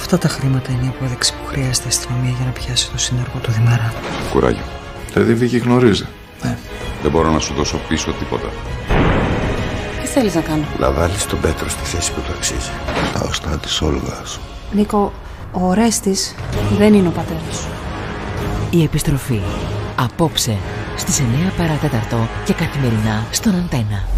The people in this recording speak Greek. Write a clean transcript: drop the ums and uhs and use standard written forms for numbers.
Αυτά τα χρήματα είναι η απόδειξη που χρειάζεται η αστυνομία για να πιάσει το σύνεργο του Δημαρά. Κουράγιο. Δηλαδή Βίκη γνωρίζει. Ναι. Δεν μπορώ να σου δώσω πίσω τίποτα. Τι θέλεις να κάνω? Να βάλεις τον Πέτρο στη θέση που του αξίζει. Τα οστά της Όλγας. Νίκο, ο Ορέστης δεν είναι ο πατέρας σου. Η επιστροφή. Απόψε στις 9 παρατέταρτο και καθημερινά στον Αντένα.